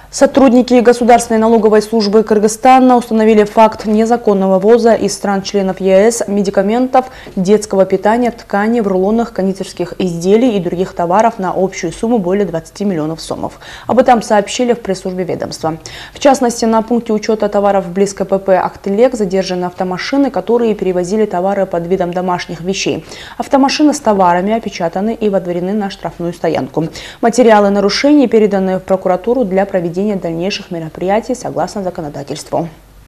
Сотрудники Государственной налоговой службы Кыргызстана установили факт незаконного ввоза из стран-членов ЕС медикаментов, детского питания, ткани в рулонах, кондитерских изделий и других товаров на общую сумму более 20 миллионов сомов. Об этом сообщили в пресс-службе ведомства. В частности, на пункте учета товаров близ КПП «Актылек» задержаны автомашины, которые перевозили товары под видом домашних вещей. Автомашины с товарами опечатаны и водворены на штрафную стоянку. Материалы нарушений переданы в прокуратуру для проведения дальнейших мероприятий согласно законодательству.